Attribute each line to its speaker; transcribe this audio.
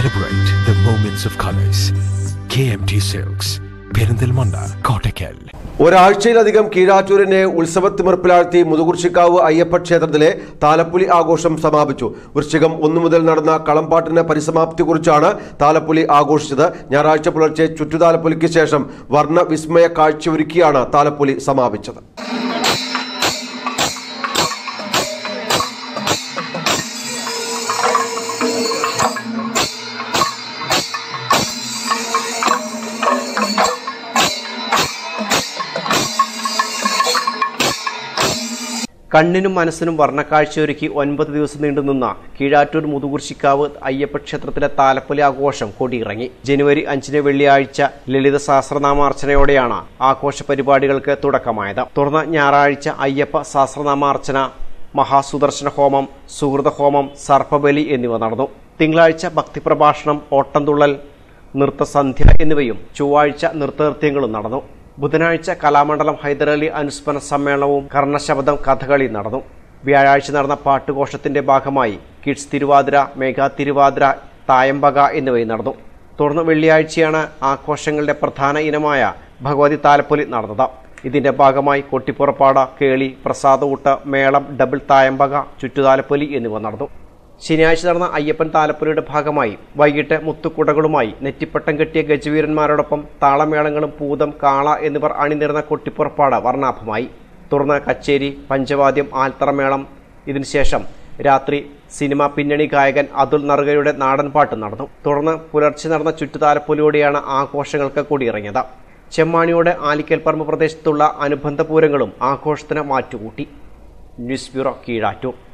Speaker 1: Celebrate the moments of colors. KMT Silks, Perinthalmanna, Kottakkal.
Speaker 2: ഒരാഴ്ചയിലധികം കീഴാറ്റൂരിനെ ഉത്സവത്തിമിർപ്പിലാഴ്ത്തി മുതുകുറിശ്ശിക്കാവ് Ayyappa ക്ഷേത്രത്തിലെ താലപ്പൊലി ആഘോഷം സമാപിച്ചു. വൃശ്ചികം 1 മുതൽ നടന്ന കളംപാട്ടിന് പരിസമാപ്തി കുറിച്ചാണ് താലപ്പൊലി ആഘോഷിച്ചത്. ഞായറാഴ്ച പുലർച്ചെ ചുറ്റുതാലപ്പൊലിക്ക് ശേഷം വർണ്ണ വിസ്മയ കാഴ്ചയൊരുക്കിയാണ് താലപ്പൊലി സമാപിച്ചത്.
Speaker 3: കണ്ണിനും മനസ്സിനും വർണ്ണക്കാഴ്ചയൊരുക്കി 9 ദിവസം നീണ്ടുനിന്ന കീഴാറ്റൂർ മുതുകുറിശ്ശിക്കാവ് അയ്യപ്പ ക്ഷേത്രത്തിലെ താലപ്പൊലി ആഘോഷം കൊടിയിറങ്ങി. ജനുവരി 5 വെള്ളിയാഴ്ച ലളിത സഹസ്രനാമാർച്ചനയോടെയാണ് ആഘോഷ പരിപാടികൾക്ക് തുടക്കമായത്. തുടർന്ന് ഞായറാഴ്ച അയ്യപ്പ സഹസ്രനാമാർച്ചന, മഹാസുദർശന ഹോമം, സുഹൃത ഹോമം, സർപ്പബലി എന്നിവ നടന്നു. തിങ്കളാഴ്ച ഭക്തിപ്രഭാഷണം, ഓട്ടംതുള്ളൽ, നൃത്തസന്ധ്യ എന്നിവയും ചൊവ്വാഴ്ച നൃത്തനൃത്യങ്ങളും നടന്നു. ബുധനാഴ്ച കലാമണ്ഡലം ഹൈദരലി അനുസ്മരണ സമ്മേളനവും കർണശബദം കഥകളി നടന്നു. വ്യാഴാഴ്ച നടന്ന പാട്ടുഘോഷത്തിന്റെ ഭാഗമായി കിഡ്സ് തിരുവാതിര, മെഗാ തിരുവാതിര, തായമ്പക എന്നിവയും നടന്നു. തുടർന്ന് വെള്ളിയാഴ്ചയാണ് ആഘോഷങ്ങളുടെ പ്രധാന ഇനമായ ഭഗവതി താലപ്പൊലി നടന്നത്. ഇതിന്റെ ഭാഗമായി കൊട്ടിപ്പുറപ്പാട്, കേളി, പ്രസാദൂട്ട്, മേളം, ഡബിൾ തായമ്പക, ചുറ്റുതാലപ്പൊലി എന്നിവ നടന്നു. ശനിയാഴ്ച നടന്ന അയ്യപ്പൻ താലപ്പൊലിയുടെ ഭാഗമായി വൈകിട്ട് മുത്തുക്കുടകളുമായി നെറ്റിപ്പട്ടം കെട്ടിയ ഗജവീരന്മാരോടൊപ്പം താളമേളങ്ങളും പൂതം, കാള എന്നിവർ അണിനിരുന്ന കൊട്ടിപ്പുറപ്പാട് വർണ്ണാഭമായി. തുടർന്ന് കച്ചേരി, പഞ്ചവാദ്യം, ആൽത്തറമേളം. ഇതിനുശേഷം രാത്രി സിനിമ പിന്നണി ഗായകൻ അതുൽ നറുകയുടെ നാടൻപാട്ട് നടന്നു. തുടർന്ന് പുലർച്ചെ നടന്ന ചുറ്റുതാലപ്പൊലിയോടെയാണ് ആഘോഷങ്ങൾക്ക് കൊടിയിറങ്ങിയത്. ചെമ്മാണിയോട് ആലിക്കൽപ്പറമ്പ് പ്രദേശത്തുള്ള അനുബന്ധ പൂരങ്ങളും ആഘോഷത്തിന് മാറ്റുകൂട്ടി. News bureau, Keezhattoor.